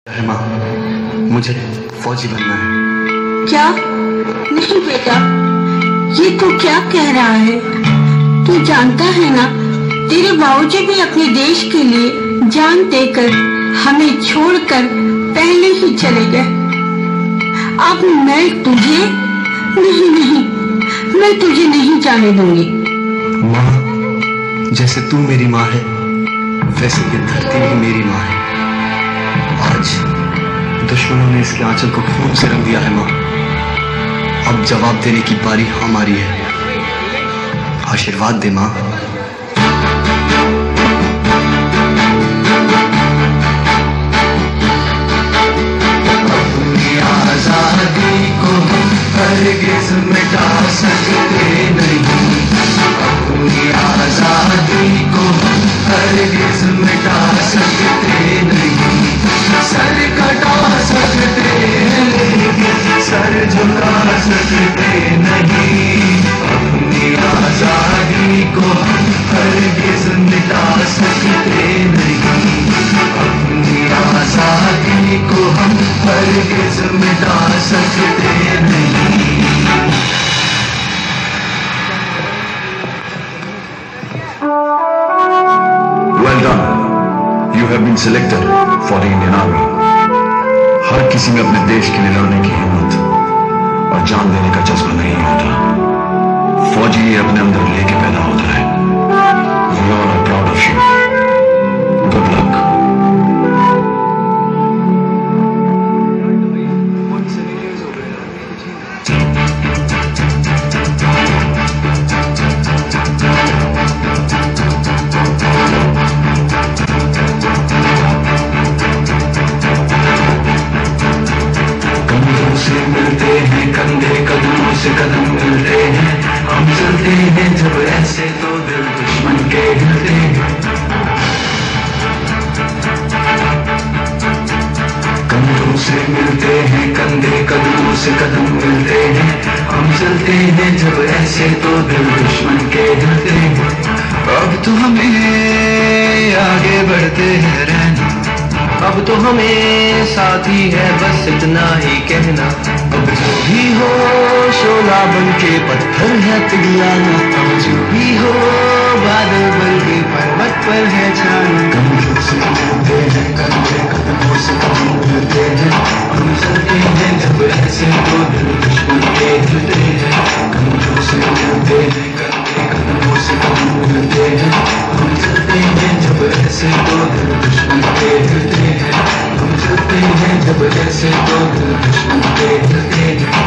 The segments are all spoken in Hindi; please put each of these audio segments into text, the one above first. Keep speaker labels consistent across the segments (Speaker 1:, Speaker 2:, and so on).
Speaker 1: है माँ, मुझे फौजी बनना है।
Speaker 2: क्या? नहीं बेटा, ये तू क्या कह रहा है? तू जानता है ना, तेरे बाबूजी भी अपने देश के लिए जान देकर हमें छोड़कर पहले ही चले गए। अब मैं तुझे नहीं, मैं तुझे नहीं जाने दूंगी।
Speaker 1: माँ, जैसे तू मेरी माँ है, वैसे ये धरती भी मेरी माँ है। आज दुश्मनों ने इसके आंचल को खून से रंग दिया है माँ। अब जवाब देने की बारी हमारी है। आशीर्वाद दे माँ।
Speaker 3: अपनी आजादी को हरगिज़ मिटा सकते नहीं, अपनी आजादी को हरगिज़ मिटा सकते नहीं। सर कटा सकते हैं लेकिन सर झुका सकते नहीं। अपनी आजादी को हरगिज़ मिटा सकते नहीं, अपनी आजादी को हम हरगिज़ मिटा सकते नहीं।
Speaker 4: Well done. You have been selected for the Indian Army. हर किसी में अपने देश के लिए लड़ने की हिम्मत और जान देने का जज्बा नहीं होता। फौजी ये अपने अंदर लेके पैदा होता है। We all are proud of you. Good luck.
Speaker 3: कंधे कदमों से कदम मिलते हैं, हम चलते हैं जब ऐसे तो दिल दुश्मन के हिलते हैं। कंधों से मिलते हैं, कंधे कदमों से कदम मिलते हैं, हम चलते हैं जब ऐसे तो दिल दुश्मन के हिलते हैं। अब तो हमें आगे बढ़ते हैं रहना, अब तो हमें साथी है बस इतना ही कहना। अब जो भी हो शोला बन के पत्थर है पिघलाना, अब जो भी हो बादल बन के पर्वत पर है छाना। कंधों से मिलते हैं, कंधे कदमों से कदम मिलते हैं, हम चलते हैं जब ऐसे तो दिल दुश्मन के हिलते हैं। कंधों से मिलते हैं, कंधे कदमों से कदम मिलते हैं, हम चलते हैं जब ऐसे तो दिल दुश्मन के हिलते हैं। हम चलते हैं जब ऐसे तो दिल दुश्मन के हिलते हैं।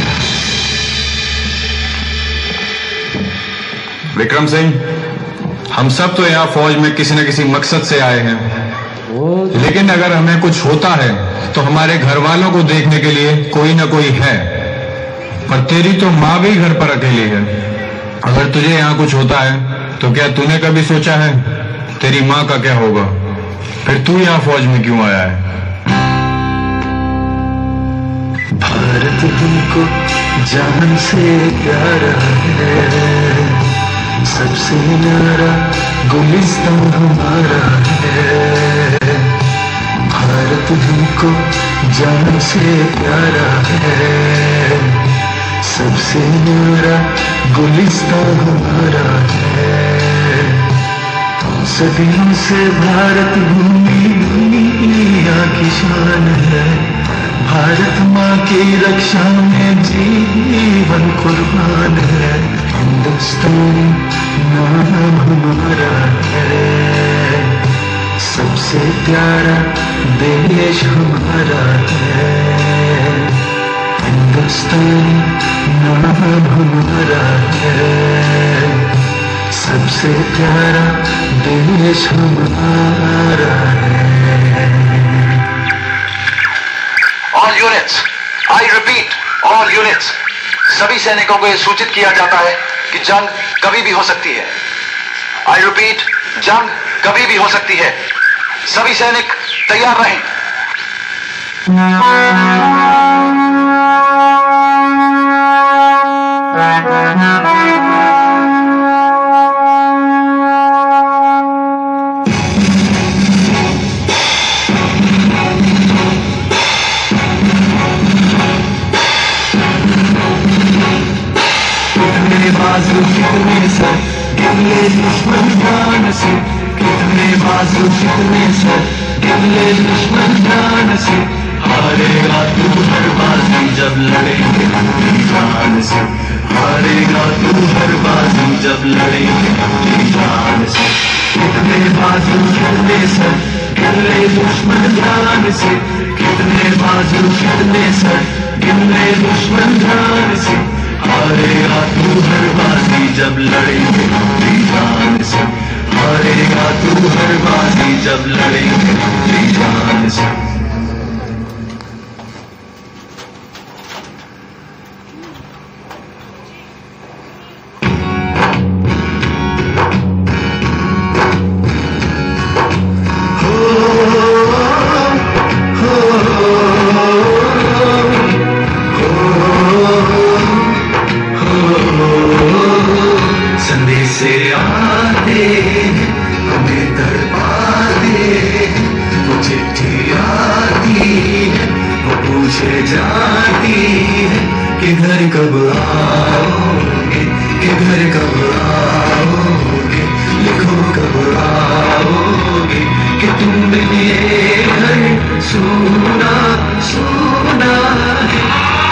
Speaker 5: विक्रम सिंह, हम सब तो यहाँ फौज में किसी न किसी मकसद से आए हैं, लेकिन अगर हमें कुछ होता है तो हमारे घर वालों को देखने के लिए कोई ना कोई है। पर तेरी तो माँ भी घर पर अकेली है। अगर तुझे यहाँ कुछ होता है तो क्या तूने कभी सोचा है तेरी माँ का क्या होगा? फिर तू यहाँ फौज में क्यों आया है?
Speaker 3: भारत हमको जान से प्यारा है, सबसे न्यारा गुलिस्तान हमारा है। भारत हमको जान से प्यारा है, सबसे न्यारा गुलिस्तान हमारा है। सदियों से भारत भूमि दुनिया की शान है, भारत माँ की रक्षा में जीवन कुर्बान है। हिंदुस्तानी नाम हमारा है, सबसे प्यारा देश हमारा है। हिंदुस्तानी नाम हमारा है, सबसे प्यारा देश हमारा है।
Speaker 6: All units, I repeat, all units, सभी सैनिकों को यह सूचित किया जाता है कि जंग कभी भी हो सकती है। I repeat, जंग कभी भी हो सकती है। सभी सैनिक तैयार रहें।
Speaker 3: ले दुश्मन ध्यान से, कितने बाजू कितने सर गिन ले दुश्मन ध्यान से, हारेगा तू हर बाजी जब लड़ेंगे अपनी जान से, हारेगा तू हर बाजी जब लड़ेंगे अपनी जान से, कितने बाजू कितने सर गिन ले दुश्मन ध्यान से, कितने बाजू कितने सर गिन ले दुश्मन ध्यान से, हारेगा तू हर बाजी जब लड़ेंगे अपनी जान से, हारेगा तू हर बाजी जब लड़ेंगे अपनी जान से। से आते हमें तड़पाते, वो चिट्ठी आती है वो पूछे जाती है कि घर कब आओगे, कि घर कब आओगे, लिखो कब आओगे, कि तुम बिन ये घर सोना सोना है।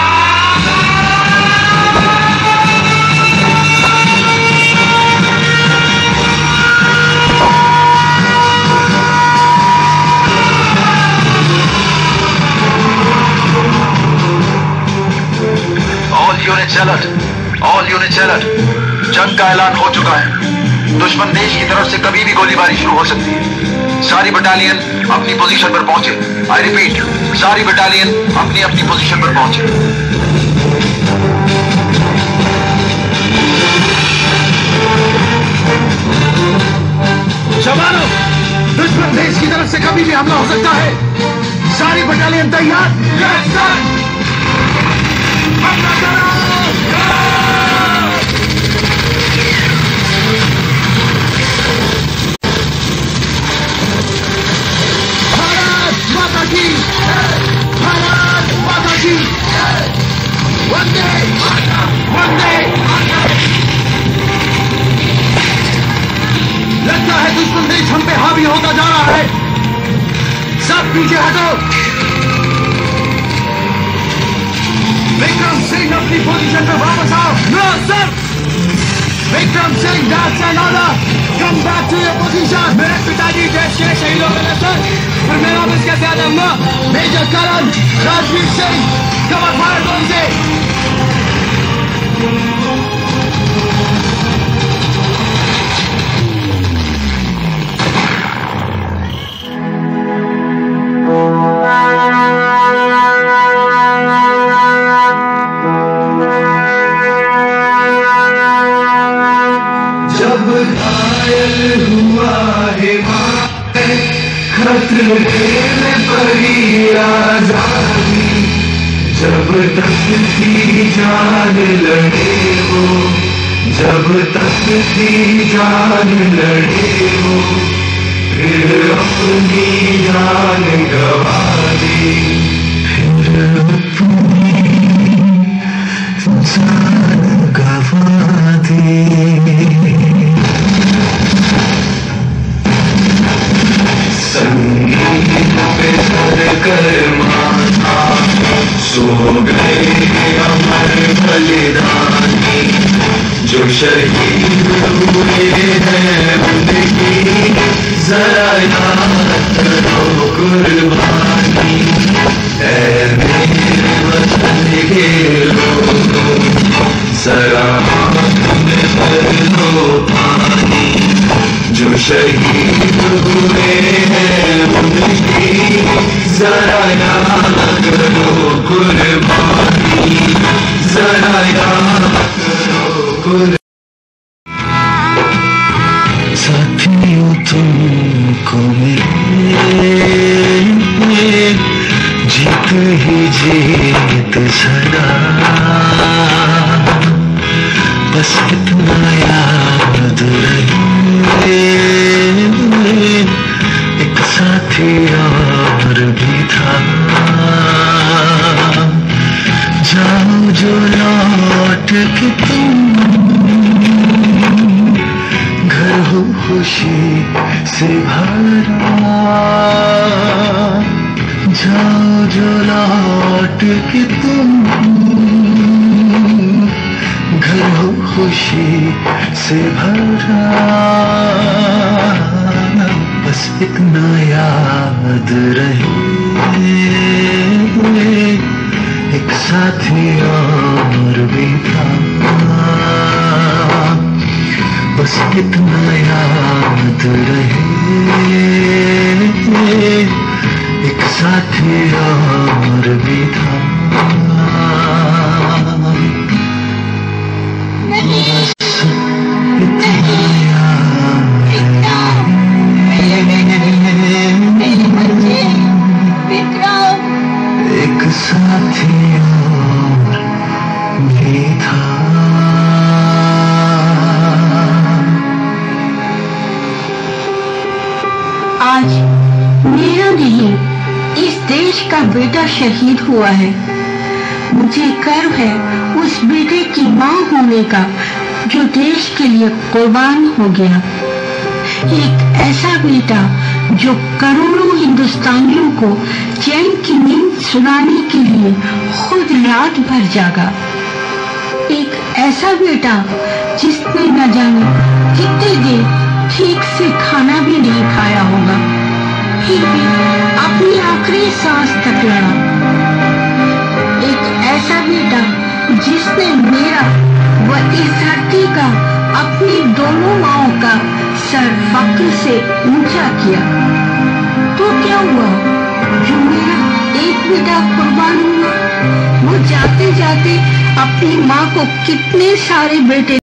Speaker 6: ऑल यूनिट्स अलर्ट, जंग का ऐलान हो चुका है। दुश्मन देश की तरफ से कभी भी गोलीबारी शुरू हो सकती है। सारी बटालियन अपनी पोजीशन पर पहुंचे। आई रिपीट, सारी बटालियन अपनी अपनी पोजीशन पर पहुंचे।
Speaker 7: जवानों, दुश्मन देश की तरफ से कभी भी हमला हो सकता है। सारी बटालियन तैयार। हमला करो। भारत माता की, भारत माता की, वंदे वंदे। लगता है दुश्मन देश हम पे हावी होता जा रहा है। सब पीछे हटो। विक्रम सिंह अपनी पोजीशन पर वापस आओ। No sir. Vikram Singh, that's an order, come back to your position. मेरे पिताजी देश के शहीदों में सर, और मेरा ऑफिस का ज्यादा major Karan Rajveer Singh, cover fire zone से।
Speaker 3: जब तक थी जान लड़े वो, जब तक थी जान लड़े वो, फिर अपनी जान गवा दी, फिर अपनी जान गवा दी। संगीत पे सर कर माथा सो गए अमर बलिदानी, जो शहीद हुए हैं उनकी जरा याद करो कुर्बानी। ऐ मेरे वतन के लोगों, जरा आँख में भर लो पानी, जो शहीद हुए हैं उनकी जरा याद करो कुर्बानी, जरा याद करो कुर्बानी। साथियों तुमको मिले जीत ही जीत सदा, बस इतना याद रहे एक साथी और भी था। जाओ जो लौट के तुम से भरा, जाओ जो लौट के तुम, घर हो खुशी से भरा, बस इतना याद रहे, एक साथी और भी था, बस इतना याद रहे, एक साथी और भी था, बस इतना याद रहे, एक साथी और भी था।
Speaker 2: आज मेरा नहीं, इस देश का बेटा शहीद हुआ है। मुझे गर्व है उस बेटे की मां होने का जो देश के लिए कुर्बान हो गया। एक ऐसा बेटा जो करोड़ों हिंदुस्तानियों को चैन की नींद सुनाने के लिए खुद रात भर जागा। एक ऐसा बेटा जिसने न जाने कितने देर ठीक से खाना भी नहीं खाया होगा, फिर भी अपनी आखिरी सांस तक लड़ा। एक ऐसा बेटा जिसने मेरा व इस धरती का, अपनी दोनों माओं का सर फक्र से ऊंचा किया। तो क्या हुआ जो मेरा एक बेटा कुर्बान हुआ? वो जाते जाते अपनी माँ को कितने सारे बेटे